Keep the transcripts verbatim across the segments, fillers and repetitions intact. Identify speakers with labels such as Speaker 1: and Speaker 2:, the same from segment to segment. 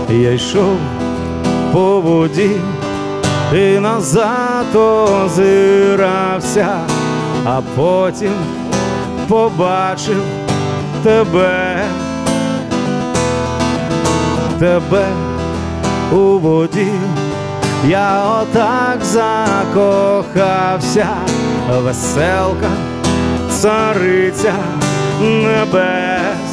Speaker 1: Я йшов по воді і назад озирався, а потім побачив тебе, тебе у воді. Я отак закохався, веселка, цариця небес.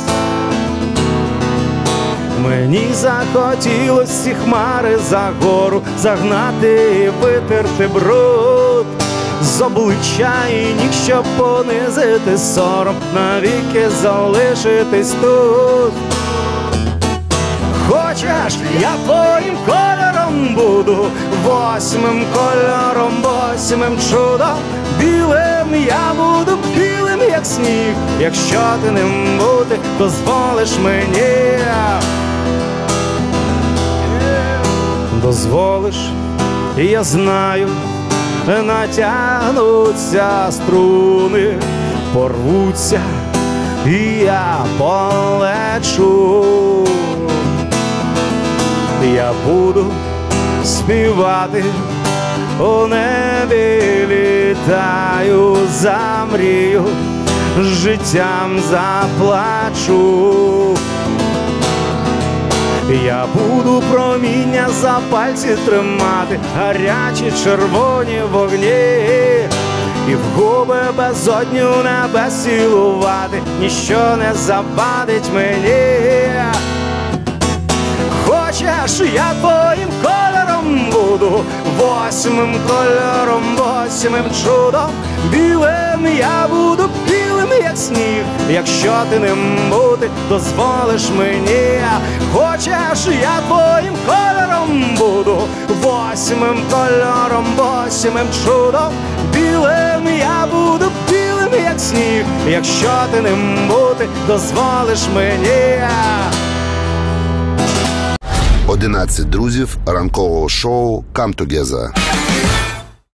Speaker 1: Мені захотілось ці хмари за гору загнати і витерти бруд з обличчя і ніг, щоб понизити сором, навіки залишитись тут. Хочеш, я твоїм кольором буду, восьмим кольором, восьмим чудом, білим я буду, білим як сніг. Якщо ти ним бути, дозволиш мені, дозволиш, і я знаю, натягнуться струни, порвуться, і я полечу. Я буду співати, у небі літаю, замрію, життям заплачу. Я буду проміння за пальці тримати, гарячі червоні вогні, і в губи безодню небес цілувати, ніщо не завадить мені. Хочеш, я твоїм кольором буду, восьмим кольором, восьмим чудом, білим я буду, білим як сніг. Якщо ти ним бути, дозволиш мені. Хочеш, я твоїм кольором буду, восьмим кольором, восьмим чудом, білим я буду, білим як сніг. Якщо ти ним бути, дозволиш мені.
Speaker 2: одинадцять друзів ранкового шоу «Come Together».